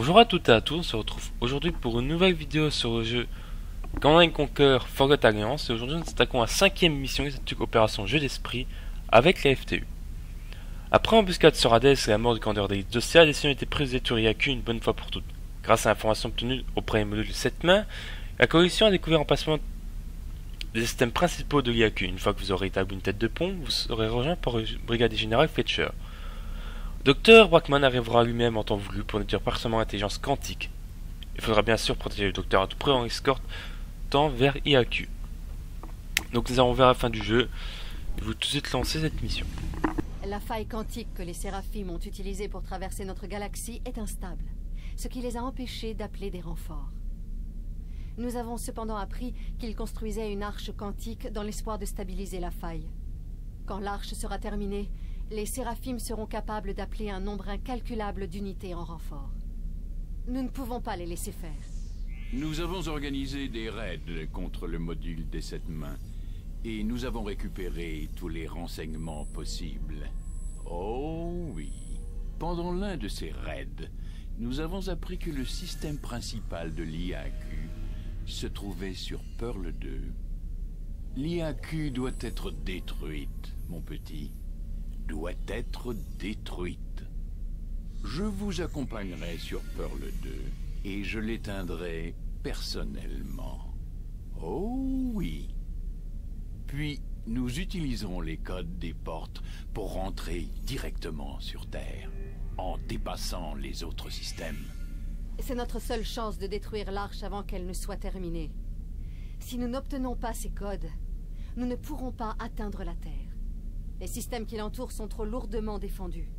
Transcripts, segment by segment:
Bonjour à toutes et à tous, on se retrouve aujourd'hui pour une nouvelle vidéo sur le jeu Command & Conquer Forgotten Alliance. Et aujourd'hui nous nous attaquons à la 5ème mission qui opération Jeu d'Esprit avec la FTU. Après l'embuscade sur Hades et la mort du commandeur des dossiers, la décision a été prise de détruire Yaku une bonne fois pour toutes. Grâce à l'information obtenue auprès des modules de 7 mains, la coalition a découvert l'emplacement des systèmes principaux de l'Yaku. Une fois que vous aurez établi une tête de pont, vous serez rejoint par le brigadier général Fletcher. Dr Brackman arrivera lui-même en temps voulu pour détruire partiellement l'intelligence quantique. Il faudra bien sûr protéger le docteur à tout prix en escortant vers IAQ. Donc nous allons vers la fin du jeu. Je vais tout de suite lancer cette mission. La faille quantique que les Séraphimes ont utilisée pour traverser notre galaxie est instable, ce qui les a empêchés d'appeler des renforts. Nous avons cependant appris qu'ils construisaient une arche quantique dans l'espoir de stabiliser la faille. Quand l'arche sera terminée, les Séraphimes seront capables d'appeler un nombre incalculable d'unités en renfort. Nous ne pouvons pas les laisser faire. Nous avons organisé des raids contre le module des 7 mains. Et nous avons récupéré tous les renseignements possibles. Oh oui. Pendant l'un de ces raids, nous avons appris que le système principal de l'IAQ se trouvait sur Pearl 2. L'IAQ doit être détruite, mon petit. Doit être détruite. Je vous accompagnerai sur Pearl 2 et je l'éteindrai personnellement. Oh oui. Puis, nous utiliserons les codes des portes pour rentrer directement sur Terre, en dépassant les autres systèmes. C'est notre seule chance de détruire l'arche avant qu'elle ne soit terminée. Si nous n'obtenons pas ces codes, nous ne pourrons pas atteindre la Terre. Les systèmes qui l'entourent sont trop lourdement défendus.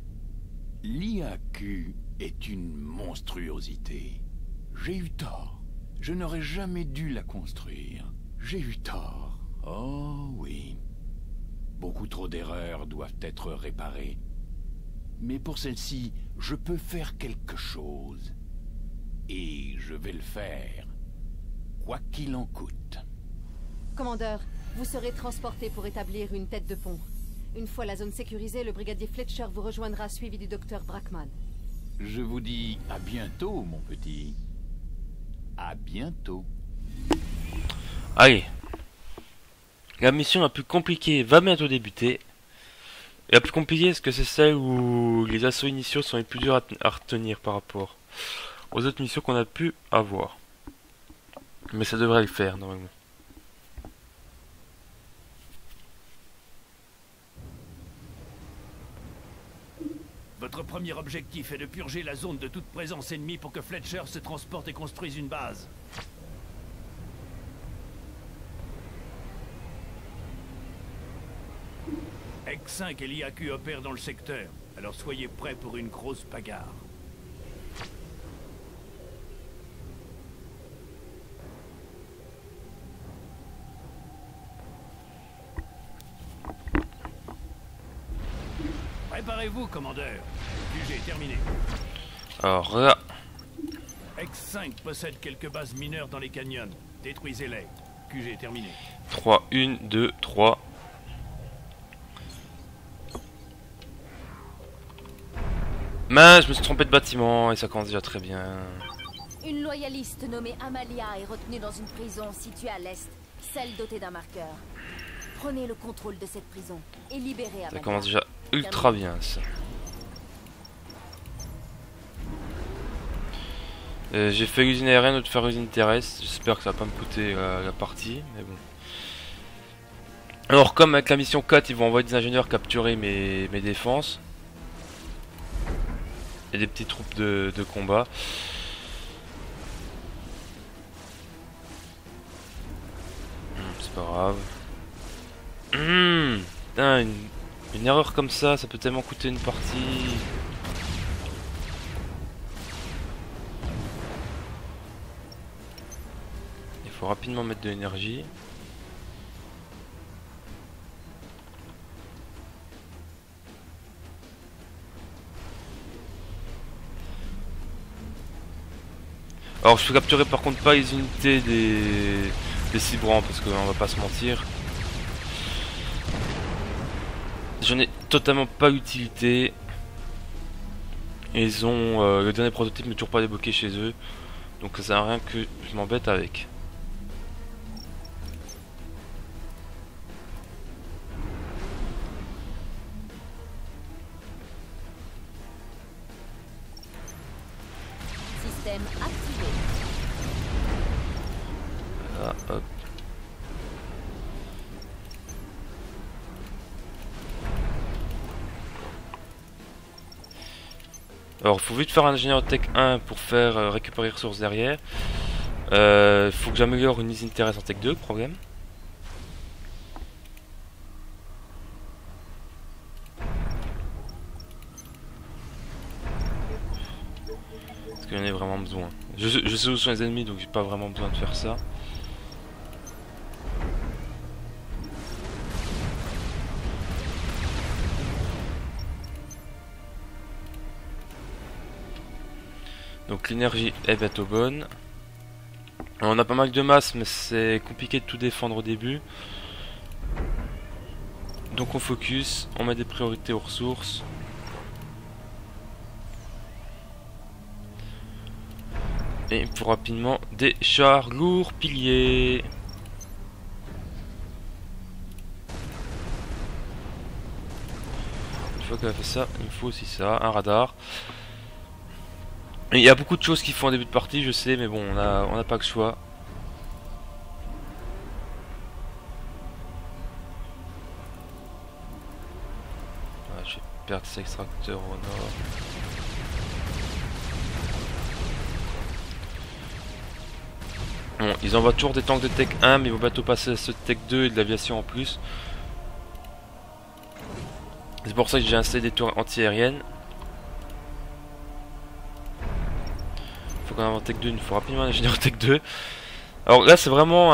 L'IAQ est une monstruosité. J'ai eu tort. Je n'aurais jamais dû la construire. J'ai eu tort. Oh oui. Beaucoup trop d'erreurs doivent être réparées. Mais pour celle-ci, je peux faire quelque chose. Et je vais le faire. Quoi qu'il en coûte. Commandeur, vous serez transporté pour établir une tête de pont. Une fois la zone sécurisée, le brigadier Fletcher vous rejoindra suivi du docteur Brackman. Je vous dis à bientôt, mon petit. À bientôt. Allez. La mission la plus compliquée va bientôt débuter. Et la plus compliquée, est-ce que c'est celle où les assauts initiaux sont les plus durs à retenir par rapport aux autres missions qu'on a pu avoir. Mais ça devrait le faire, normalement. Votre premier objectif est de purger la zone de toute présence ennemie pour que Fletcher se transporte et construise une base. X5 et l'IAQ opèrent dans le secteur, alors soyez prêts pour une grosse bagarre. Préparez-vous, commandeur. QG terminé. Alors là, X5 possède quelques bases mineures dans les canyons. Détruisez-les. QG terminé. 3, 1, 2, 3. Mince, je me suis trompé de bâtiment et ça commence déjà très bien. Une loyaliste nommée Amalia est retenue dans une prison située à l'est, celle dotée d'un marqueur. Prenez le contrôle de cette prison et libérez Amalia. Ça commence déjà ultra bien ça. J'ai fait l'usine aérienne, d'autres faire l'usine terrestre. J'espère que ça va pas me coûter la partie, mais bon. Alors comme avec la mission 4, ils vont envoyer des ingénieurs capturer mes défenses. Et des petites troupes de combat. C'est pas grave. Putain, une erreur comme ça peut tellement coûter une partie. Il faut rapidement mettre de l'énergie. Alors je peux capturer par contre pas les unités des Cibran parce qu'on va pas se mentir. J'en ai totalement pas l'utilité. Et ils ont le dernier prototype n'est toujours pas débloqué chez eux. Donc ça sert à rien que je m'embête avec. Système activé. Voilà, hop. Alors, il faut vite faire un ingénieur tech 1 pour faire récupérer les ressources derrière. Il faut que j'améliore une usine terrestre en tech 2, problème. Parce qu'il y en a vraiment besoin. Je sais où sont les ennemis, donc j'ai pas vraiment besoin de faire ça. Donc l'énergie est bientôt bonne. Alors, on a pas mal de masse, mais c'est compliqué de tout défendre au début. Donc on focus, on met des priorités aux ressources. Et il faut rapidement des chars lourds piliers. Une fois qu'on a fait ça, il me faut aussi ça, un radar. Il y a beaucoup de choses qui font en début de partie, je sais, mais bon, on n'a pas le choix. Ouais, je vais perdre cet extracteur au nord. Bon, ils envoient toujours des tanks de Tech 1, mais ils vont bientôt passer à ce Tech 2 et de l'aviation en plus. C'est pour ça que j'ai installé des tours anti-aériennes. Faut qu'on invente Tech 2, il nous faut rapidement un ingénieur Tech 2. Alors là c'est vraiment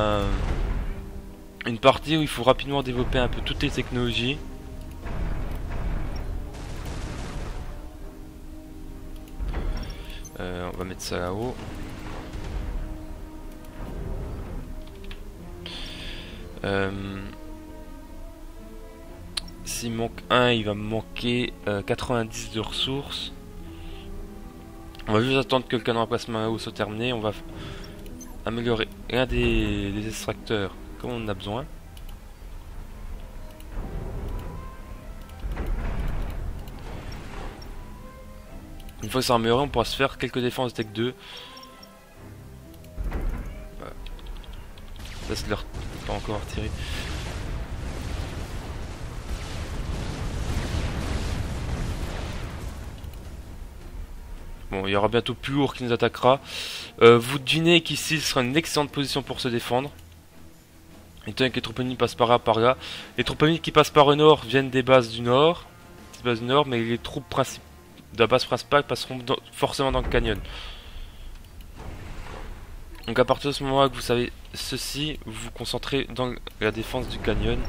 une partie où il faut rapidement développer un peu toutes les technologies. On va mettre ça là-haut. S'il manque un, il va me manquer 90 de ressources. On va juste attendre que le canon à plasma là-haut soit terminé. On va améliorer un des extracteurs comme on en a besoin. Une fois que ça sera amélioré, on pourra se faire quelques défenses de Tech 2. Voilà. Ça c'est leur pas encore retiré. Bon, il y aura bientôt plus lourd qui nous attaquera. Vous devinez qu'ici ce sera une excellente position pour se défendre. Étant donné que les troupes ennemies passent par là, par là. Les troupes ennemies qui passent par le nord viennent des bases du nord. Des bases du nord, mais les troupes de la base principale passeront forcément dans le canyon. Donc à partir de ce moment-là que vous savez ceci, vous vous concentrez dans la défense du canyon.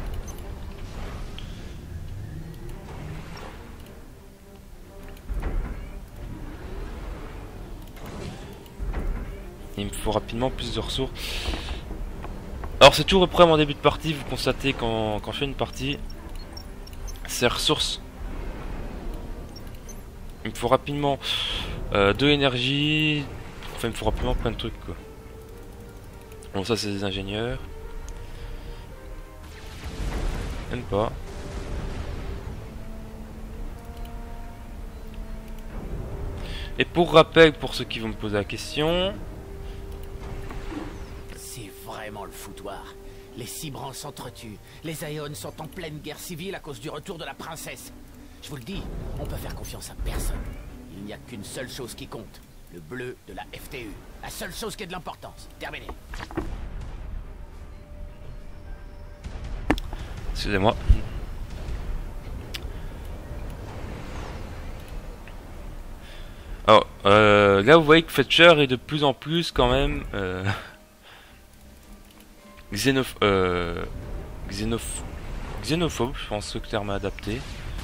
Il me faut rapidement plus de ressources. Alors c'est toujours le problème en début de partie, vous constatez quand je fais une partie, ces ressources. Il me faut rapidement de l'énergie, enfin il me faut rapidement plein de trucs quoi. Bon ça c'est des ingénieurs. Même pas. Et pour rappel, pour ceux qui vont me poser la question... C'est vraiment le foutoir. Les Cybrans s'entretuent. Les Aeons sont en pleine guerre civile à cause du retour de la princesse. Je vous le dis, on peut faire confiance à personne. Il n'y a qu'une seule chose qui compte. Le bleu de la FTU. La seule chose qui ait de l'importance. Terminé. Excusez-moi. Alors, là vous voyez que Fletcher est de plus en plus quand même xénophobe, je pense que le terme est adapté.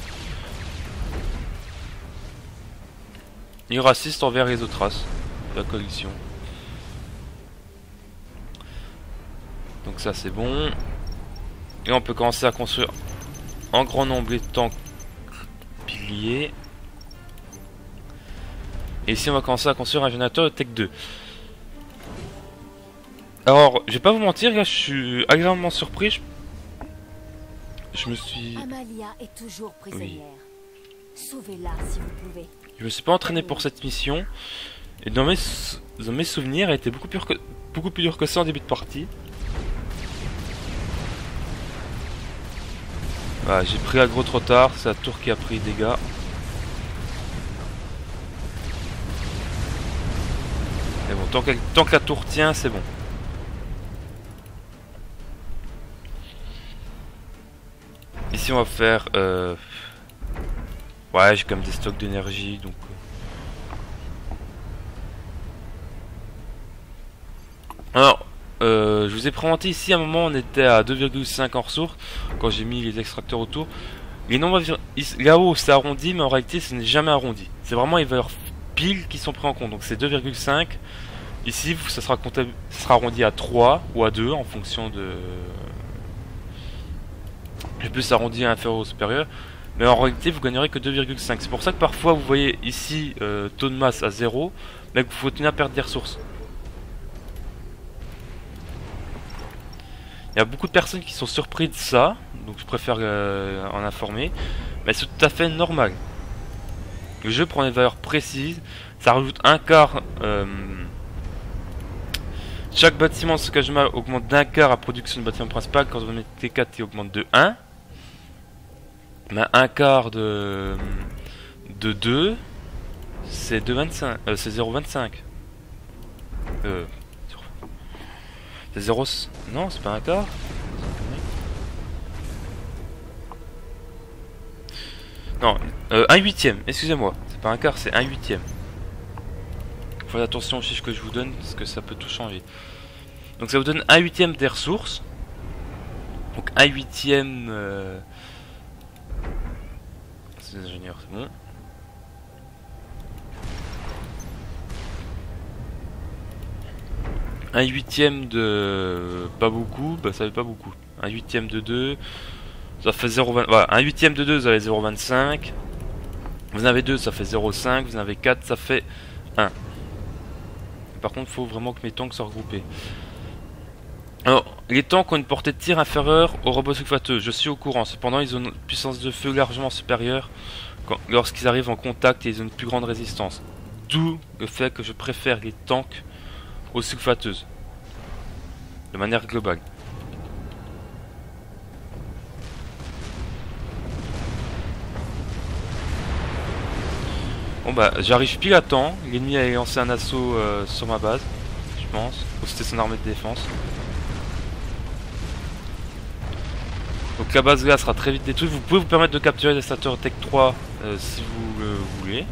Il est raciste envers les autres races de la coalition. Donc ça c'est bon. Et on peut commencer à construire en grand nombre les tanks piliers. Et ici on va commencer à construire un générateur de Tech 2. Alors, je vais pas vous mentir, là je suis agréablement surpris. Je me suis... Amalia est toujours prisonnière. Sauvez-la si vous pouvez. Je me suis pas entraîné pour cette mission. Et dans mes souvenirs, elle était beaucoup plus dur que ça en début de partie. Voilà, j'ai pris aggro trop tard, c'est la tour qui a pris des dégâts. Mais bon, tant que la tour tient, c'est bon. Ici on va faire... Ouais, j'ai quand même des stocks d'énergie, donc... Alors, je vous ai présenté ici, à un moment on était à 2,5 en ressources, quand j'ai mis les extracteurs autour. Les nombres là-haut c'est arrondi, mais en réalité ce n'est jamais arrondi. C'est vraiment les valeurs piles qui sont prises en compte, donc c'est 2,5. Ici ça sera arrondi à 3 ou à 2 en fonction de... Le plus arrondi à inférieur ou supérieur. Mais en réalité vous gagnerez que 2,5. C'est pour ça que parfois vous voyez ici taux de masse à 0, mais que vous faut tenir à perdre des ressources. Il y a beaucoup de personnes qui sont surpris de ça, donc je préfère en informer. Mais c'est tout à fait normal. Le jeu prend des valeurs précises, ça rajoute un quart. Chaque bâtiment de stockage mal augmente d'un quart à production de bâtiment principal. Quand vous mettez T4, il augmente de 1. Mais un quart de 2, c'est 2,25. C'est 0,25. C'est 0... Non, c'est pas un quart. Non, 1/8. Excusez-moi. C'est pas un quart, c'est 1/8. Faites attention aux chiffres que je vous donne, parce que ça peut tout changer. Donc ça vous donne 1/8 des ressources. Donc 1/8... C'est ingénieur, c'est bon. Un huitième de... pas beaucoup, bah ça fait pas beaucoup. Un huitième de 2, ça fait 0,20. Voilà, un huitième de 2, vous avez 0,25. Vous en avez 2, ça fait 0,5. Vous en avez 4, ça fait 1. Par contre, il faut vraiment que mes tanks soient regroupés. Alors, les tanks ont une portée de tir inférieure aux robots sulfateux. Je suis au courant. Cependant, ils ont une puissance de feu largement supérieure lorsqu'ils arrivent en contact et ils ont une plus grande résistance. D'où le fait que je préfère les tanks aux sulfateuses, de manière globale. Bon bah j'arrive pile à temps. L'ennemi a lancé un assaut sur ma base, je pense, ou c'était son armée de défense. Donc la base là sera très vite détruite. Vous pouvez vous permettre de capturer les extracteurs Tech 3 si vous le voulez.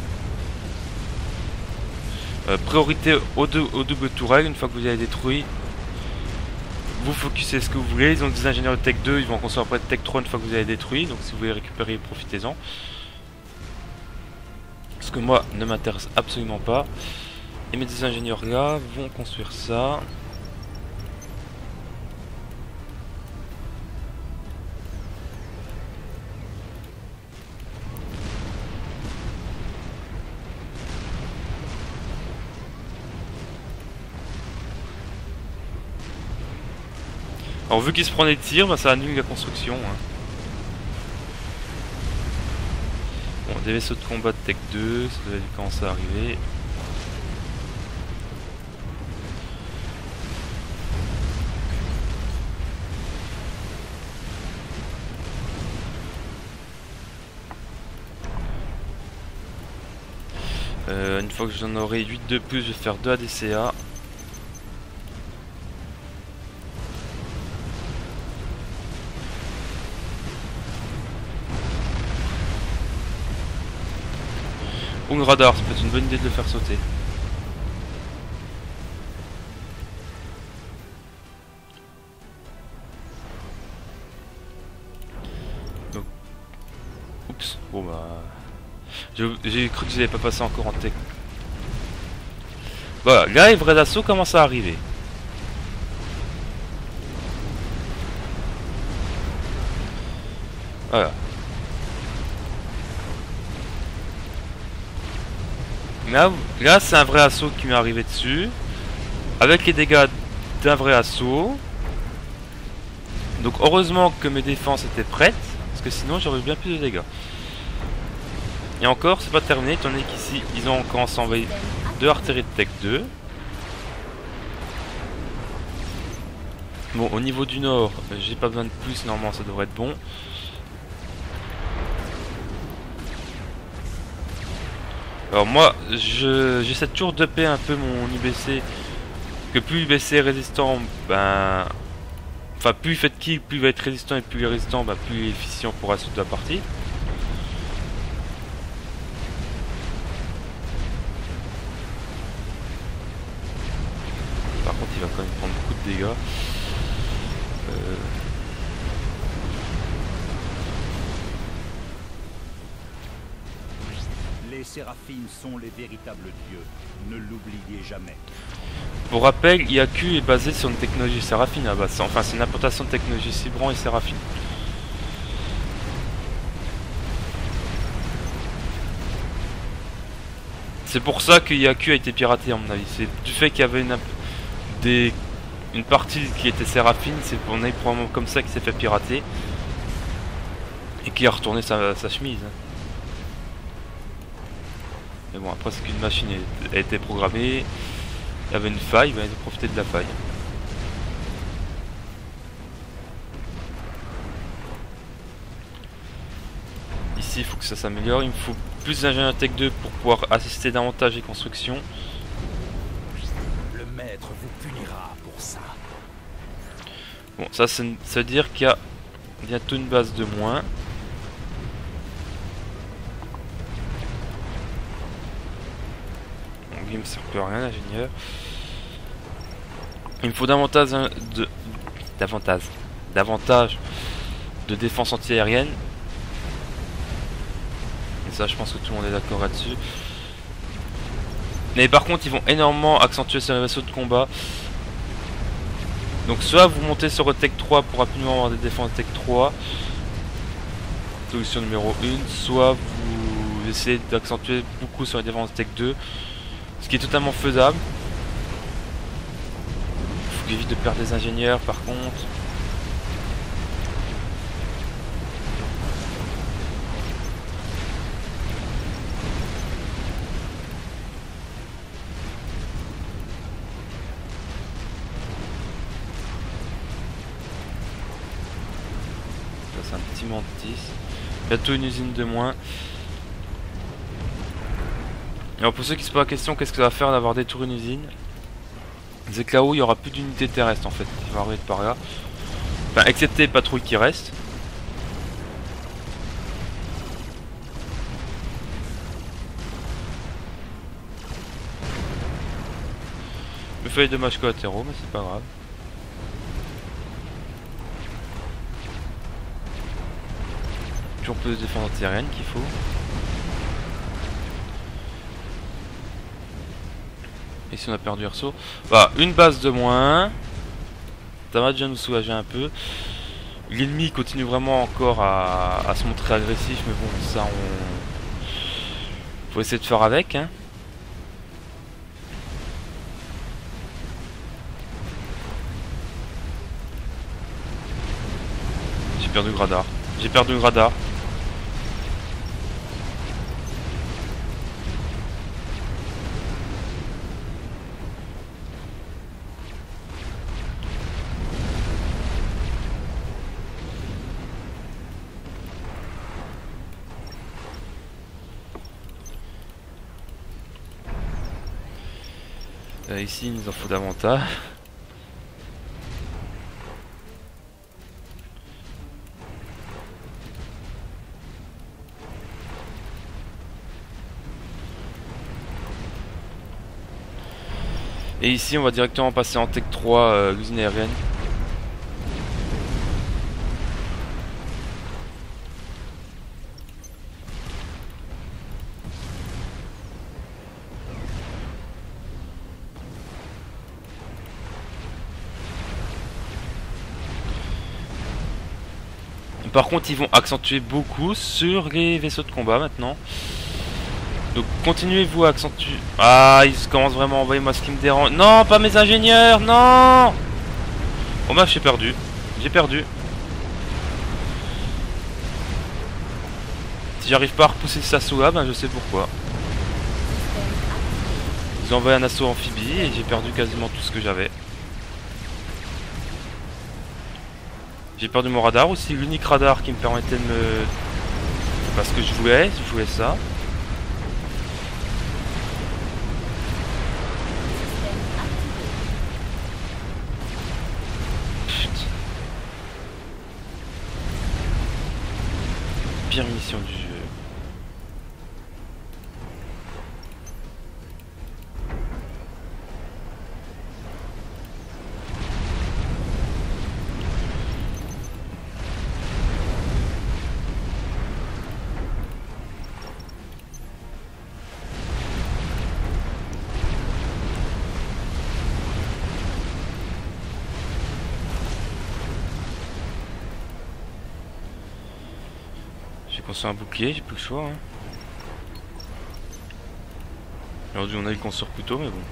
Priorité au double tourelle. Une fois que vous avez détruit, vous focussez ce que vous voulez. Ils ont des ingénieurs de Tech 2, ils vont construire après de Tech 3 une fois que vous avez détruit. Donc si vous voulez récupérer, profitez-en. Ce que moi ne m'intéresse absolument pas. Et mes deux ingénieurs là vont construire ça. Alors vu qu'il se prend des tirs, bah, ça annule la construction. Hein. Bon, des vaisseaux de combat de Tech 2, ça devait commencer à arriver. Une fois que j'en aurai 8 de plus, je vais faire 2 ADCA. Ou le radar, ça peut être une bonne idée de le faire sauter. Donc... Oups, bon bah... J'ai cru que je n'avais pas passé encore en tech. Voilà, là les vrais assauts commencent à arriver. Voilà. Là c'est un vrai assaut qui m'est arrivé dessus. Avec les dégâts d'un vrai assaut. Donc heureusement que mes défenses étaient prêtes. Parce que sinon j'aurais eu bien plus de dégâts. Et encore c'est pas terminé étant donné qu'ici ils ont encore envoyé 2 artilleries de Tech 2. Bon, au niveau du nord, j'ai pas besoin de plus, normalement ça devrait être bon. Alors moi, j'essaie toujours de payer un peu mon UBC. Que plus l'UBC est résistant, ben... Enfin, plus il fait de kills, plus il va être résistant, et plus il est résistant, ben, plus il est efficient pour résoudre la partie. Par contre, il va quand même prendre beaucoup de dégâts. Les Séraphim sont les véritables dieux. Ne l'oubliez jamais. Pour rappel, IAQ est basé sur une technologie Séraphine à base. Enfin, c'est une importation de technologie Cibran et Séraphine. C'est pour ça que IAQ a été piraté à mon avis. C'est du fait qu'il y avait une partie qui était Séraphine, c'est probablement comme ça qu'il s'est fait pirater. Et qui a retourné sa chemise. Mais bon, après c'est qu'une machine a été programmée. Il y avait une faille, ben, ils ont profité de la faille. Ici il faut que ça s'améliore. Il me faut plus d'ingénieurs Tech 2 pour pouvoir assister davantage les constructions. Le maître vous punira pour ça. Bon, ça veut dire qu'il y a bientôt une base de moins. Donc il me sert plus à rien l'ingénieur. Il me faut davantage de défense anti-aérienne. Et ça je pense que tout le monde est d'accord là-dessus. Mais par contre ils vont énormément accentuer sur les vaisseaux de combat. Donc soit vous montez sur Tech 3 pour rapidement avoir des défenses Tech 3. Solution numéro 1. Soit vous essayez d'accentuer beaucoup sur les défenses Tech 2. Ce qui est totalement faisable. Il faut éviter de perdre des ingénieurs par contre. Ça c'est un petit mantis. Bientôt une usine de moins. Alors pour ceux qui se posent la question, qu'est-ce que ça va faire d'avoir détourné une usine? C'est que là-haut il n'y aura plus d'unité terrestre en fait qui va arriver par là. Enfin excepté les patrouilles qui restent. Il me fait les dommages collatéraux mais c'est pas grave. Toujours plus de défense antiaérienne qu'il faut. Ici on a perdu Erso. Voilà, une base de moins. Ça va déjà nous soulager un peu. L'ennemi continue vraiment encore à se montrer agressif, mais bon, ça on... faut essayer de faire avec, hein. J'ai perdu le radar. J'ai perdu le radar. Ici il nous en faut davantage. Et ici on va directement passer en Tech 3 l'usine aérienne. Par contre ils vont accentuer beaucoup sur les vaisseaux de combat maintenant. Donc continuez-vous à accentuer. Ah, ils commencent vraiment, envoyez-moi ce qui me dérange. Non, pas mes ingénieurs, non. Oh bah j'ai perdu. J'ai perdu. Si j'arrive pas à repousser ce assaut là, ben je sais pourquoi. Ils ont envoyé un assaut amphibie et j'ai perdu quasiment tout ce que j'avais. J'ai perdu mon radar aussi, l'unique radar qui me permettait de me... Parce que je voulais ça. Putain. Pire mission du jeu. J'ai construit un bouclier, j'ai plus le choix. Hein. Aujourd'hui on a eu le construire plus tôt, mais bon.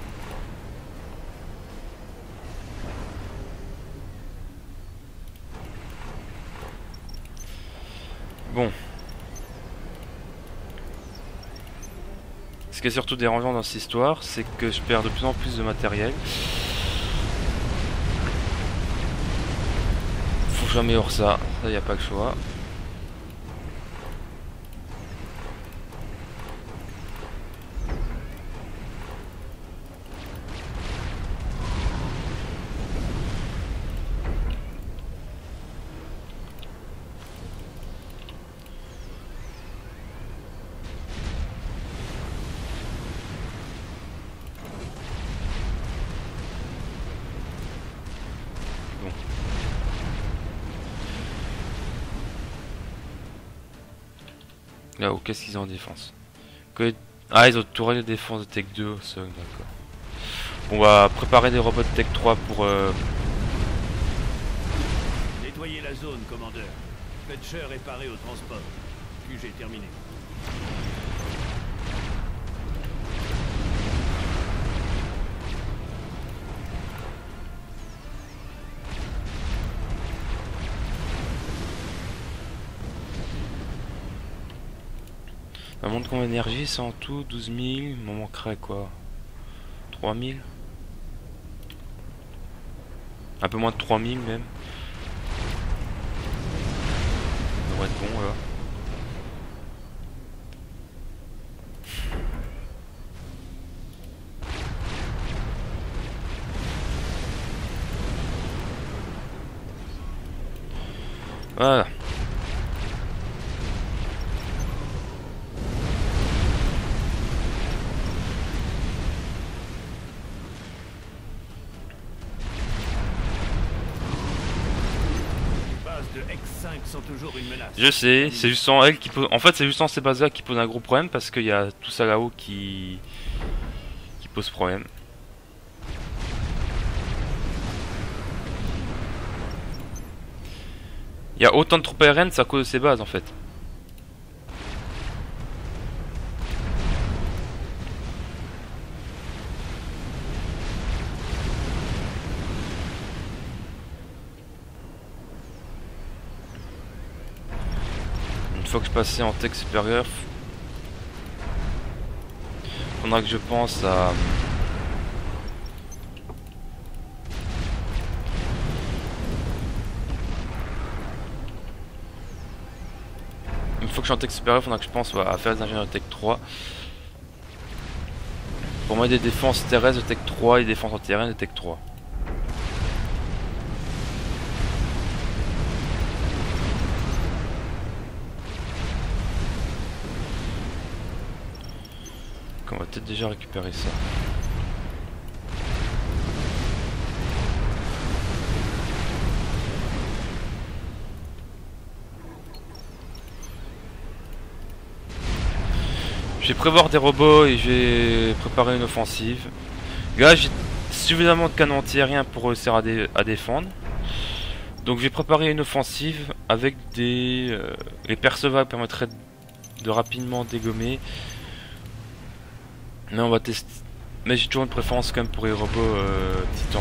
Bon. Ce qui est surtout dérangeant dans cette histoire, c'est que je perds de plus en plus de matériel. Faut que j'améliore ça, ça y a pas le choix. Là-haut, qu'est-ce qu'ils ont en défense? Ah, ils ont tourelle de défense de Tech 2 au sol, d'accord. On va préparer des robots de Tech 3 pour... Nettoyez la zone, commandeur. Fletcher est paré au transport. Puis j'ai terminé. Ça montre combien d'énergie? C'est en tout 12 000. Il m'en manquerait quoi? 3 000? Un peu moins de 3 000 même. Ça devrait être bon là. Voilà. Sont toujours une menace. Je sais, c'est juste en elle qui pose. En fait, c'est juste en ces bases là qui pose un gros problème parce qu'il y a tout ça là-haut qui pose problème. Il y a autant de troupes aériennes, c'est à cause de ces bases en fait. Une fois que je passais en tech supérieur, faudra que je pense à... Une fois que je suis en tech supérieur, faudra que je pense à faire des ingénieurs de tech 3. Pour moi des défenses terrestres de tech 3 et des défenses antiaériennes de tech 3. On va peut-être déjà récupérer ça. Je vais prévoir des robots et je vais préparer une offensive. Là j'ai suffisamment de canons antiaériens pour réussir à défendre. Donc je vais préparer une offensive avec des... les percevables permettraient de rapidement dégommer Mais on va tester. Mais j'ai toujours une préférence quand même pour les robots titans.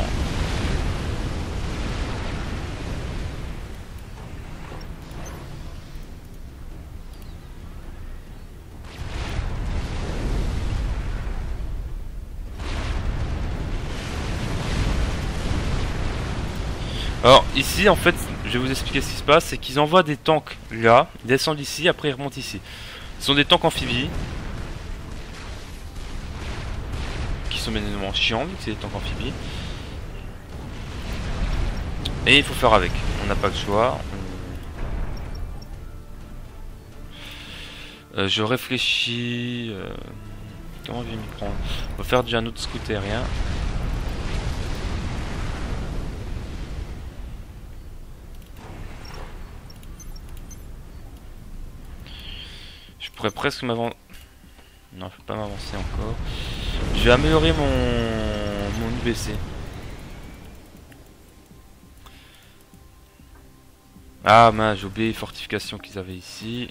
Alors ici en fait, je vais vous expliquer ce qui se passe, c'est qu'ils envoient des tanks là, ils descendent ici, après ils remontent ici. Ce sont des tanks amphibies. Qui sont bien évidemment chiants, vu que c'est des tanks amphibies. Et il faut faire avec, on n'a pas le choix. Je réfléchis... Comment je vais m'y prendre? On va faire déjà un autre scout aérien. Je pourrais presque m'avancer. Non, je peux pas m'avancer encore. Je vais améliorer mon UBC. Ah mince, j'ai oublié les fortifications qu'ils avaient ici.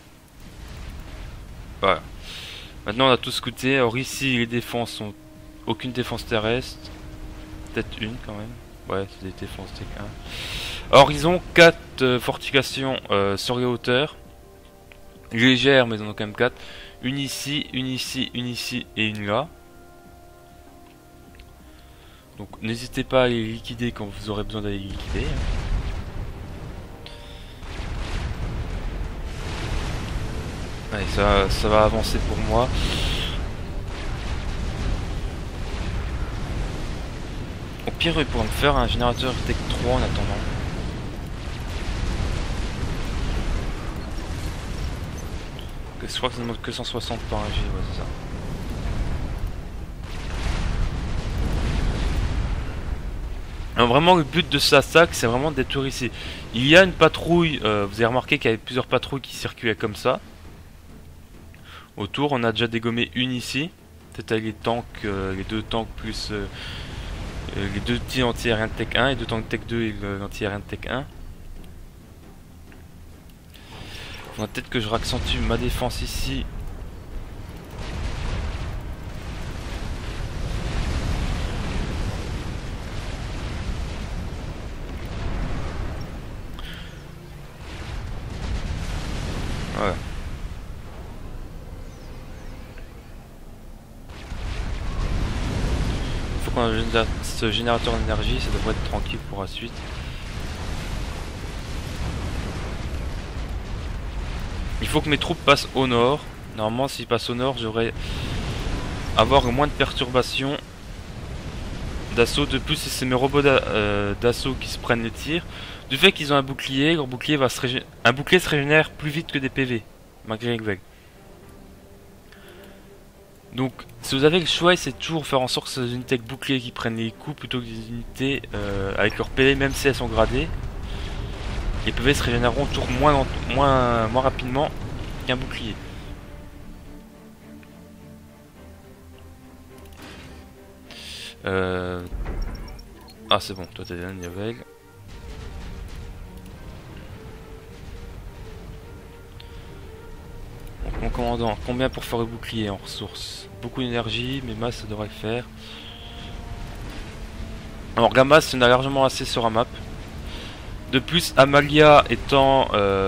Voilà. Maintenant on a tout scouté. Alors ici les défenses sont... Aucune défense terrestre. Peut-être une quand même. Ouais, c'est des défenses Tech 1. Alors ils ont 4 fortifications sur les hauteurs. Légères, mais ils en ont quand même 4. Une ici, une ici, une ici et une là. Donc n'hésitez pas à les liquider quand vous aurez besoin d'aller les liquider. Allez, ça va avancer pour moi. Au pire, il pourrait me faire un générateur Tech 3 en attendant. Je crois que ça demande que 160 par un G, ouais c'est ça. Alors vraiment le but de ce attaque c'est vraiment d'être ici. Il y a une patrouille, vous avez remarqué qu'il y avait plusieurs patrouilles qui circulaient comme ça. Autour on a déjà dégommé une ici. Peut-être avec les tanks, les 2 tanks plus les 2 petits anti-aériens de Tech 1 et 2 tanks Tech 2 et l'anti-aérien de Tech 1. Faudra peut-être que je raccentue ma défense ici. Ouais. Faut qu'on ait ce générateur d'énergie, ça devrait être tranquille pour la suite. Il faut que mes troupes passent au nord. Normalement, s'ils passent au nord, j'aurais avoir moins de perturbations d'assaut. De plus, c'est mes robots d'assaut qui se prennent les tirs. Du fait qu'ils ont un bouclier, leur bouclier va se régénérer. Un bouclier se régénère plus vite que des PV, malgré les vagues. Donc, si vous avez le choix, c'est toujours faire en sorte que ce soit des unités avec bouclier qui prennent les coups plutôt que des unités avec leur PV, même si elles sont gradées. Les PV se régénéreront toujours moins rapidement qu'un bouclier. Ah c'est bon, toi t'es dernier avec. Donc mon commandant, combien pour faire le bouclier en ressources? Beaucoup d'énergie, mais masse ça devrait le faire. Alors la masse, il y en a largement assez sur la map. De plus, Amalia étant...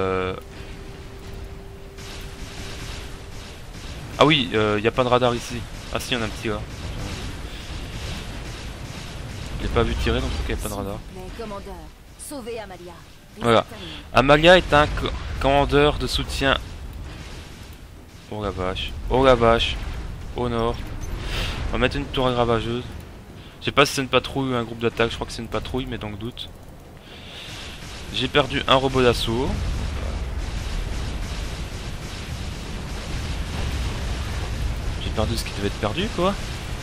Ah oui, il n'y a pas de radar ici. Ah si, il y en a un petit là. Je l'ai pas vu tirer, donc il n'y a pas de radar. Commandeur, sauvez Amalia. Voilà. Amalia est un commandeur de soutien. Oh la vache. Oh la vache. Au nord. On va mettre une tour ravageuse. Je sais pas si c'est une patrouille ou un groupe d'attaque. Je crois que c'est une patrouille, mais dans le doute. J'ai perdu un robot d'assaut. J'ai perdu ce qui devait être perdu, quoi.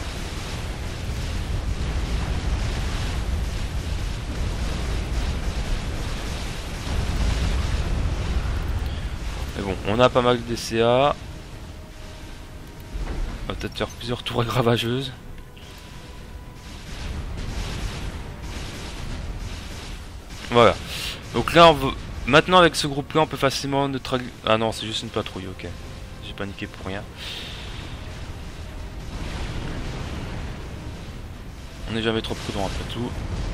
Mais bon, on a pas mal de DCA. On va peut-être faire plusieurs tours ravageuses. Voilà. Donc là, maintenant avec ce groupe là, on peut facilement neutraliser... Ah non, c'est juste une patrouille, ok. J'ai paniqué pour rien. On n'est jamais trop prudent après tout.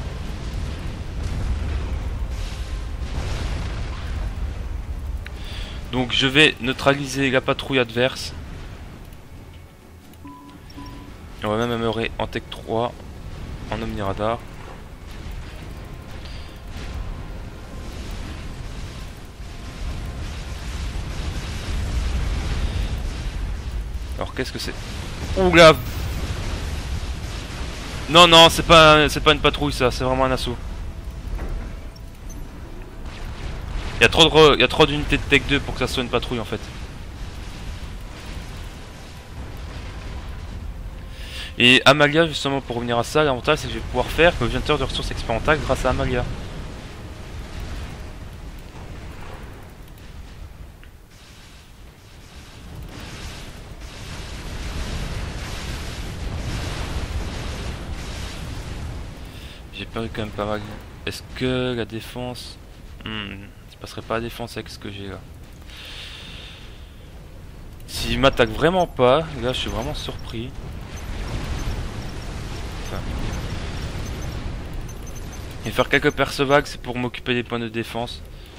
Donc je vais neutraliser la patrouille adverse. Et on va même améliorer en Tech 3 en Omniradar. Alors qu'est-ce que c'est? Oula! Non non, c'est pas une patrouille ça, c'est vraiment un assaut. Il y a trop d'unités de Tech 2 pour que ça soit une patrouille en fait. Et Amalia, justement, pour revenir à ça, l'avantage c'est que je vais pouvoir faire le générateur de ressources expérimentales grâce à Amalia. J'ai perdu quand même pas mal. Est-ce que la défense... je passerai pas la défense avec ce que j'ai là. S'il m'attaque vraiment pas, là je suis vraiment surpris. Enfin. Et faire quelques percevagues, c'est pour m'occuper des points de défense.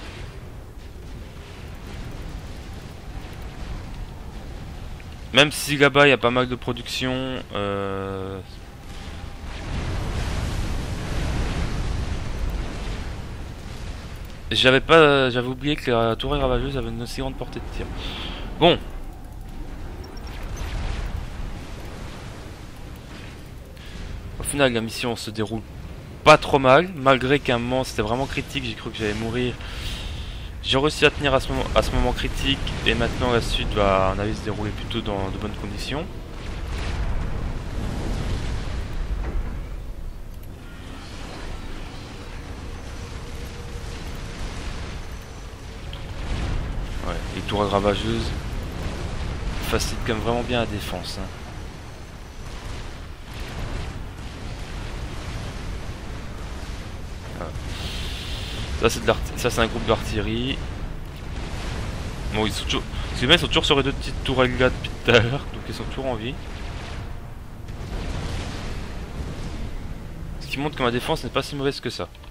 Même si là-bas il y a pas mal de production, j'avais oublié que la tourelle ravageuse avait une aussi grande portée de tir. Bon. Au final, la mission se déroule pas trop mal, malgré qu'à un moment c'était vraiment critique, j'ai cru que j'allais mourir. J'ai réussi à tenir à ce moment critique, et maintenant la suite va, à mon avis, se dérouler plutôt dans de bonnes conditions. Ouais, les tourelles ravageuses facilitent quand même vraiment bien la défense. Hein. Ça c'est un groupe d'artillerie. Bon, ils sont toujours... Ces mecs sont toujours sur les deux petites tourelles là depuis tout à l'heure, donc ils sont toujours en vie. Ce qui montre que ma défense n'est pas si mauvaise que ça.